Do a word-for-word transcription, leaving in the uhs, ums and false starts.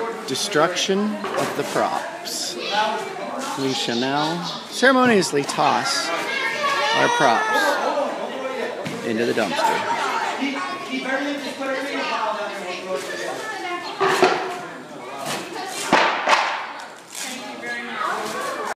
Destruction of the props. We shall now ceremoniously toss our props into the dumpster.